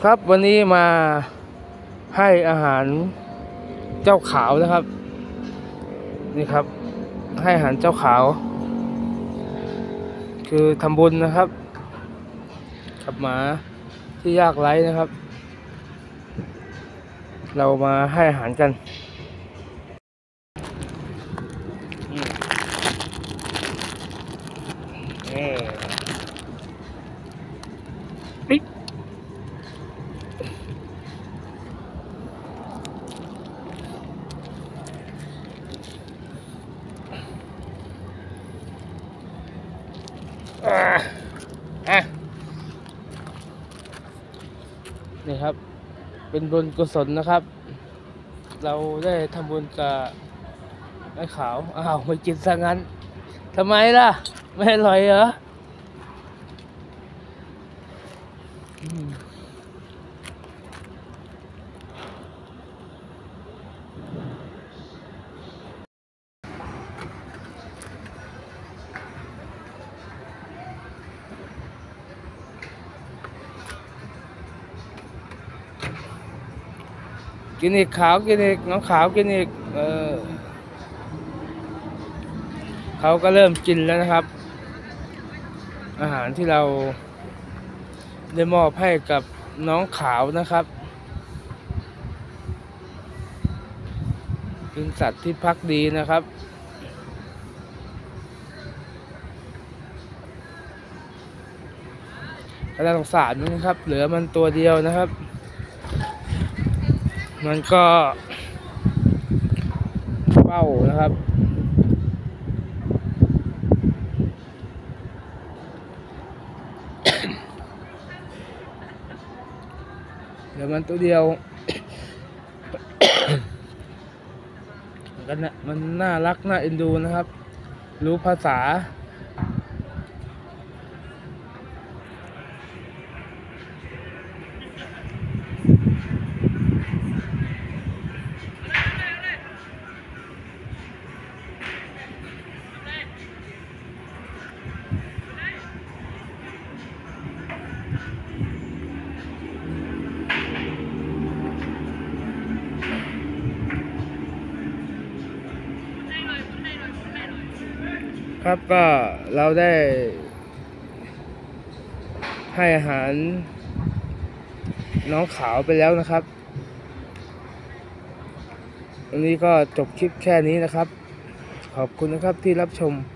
ครับวันนี้มาให้อาหารเจ้าขาวนะครับนี่ครับให้อาหารเจ้าขาวคือทำบุญนะครับกับหมาที่ยากไร้นะครับเรามาให้อาหารกันปิ๊กนี่ครับเป็นบุญกุศลนะครับ เราได้ทำบุญกับไอ้ขาวไม่กินซะงั้นทำไมล่ะไม่อร่อยเหรอกินอีกขาวกินอีกน้องขาวกินอีกเขาก็เริ่มกินแล้วนะครับอาหารที่เราได้มอบให้กับน้องขาวนะครับเป็นสัตว์ที่พักดีนะครับก็น่าสงสารนะครับเหลือมันตัวเดียวนะครับมันก็เฝ้านะครับเหลือมันตัวเดียวมันน่ารักน่าเอ็นดูนะครับรู้ภาษาครับก็เราได้ให้อาหารน้องขาวไปแล้วนะครับวันนี้ก็จบคลิปแค่นี้นะครับขอบคุณนะครับที่รับชม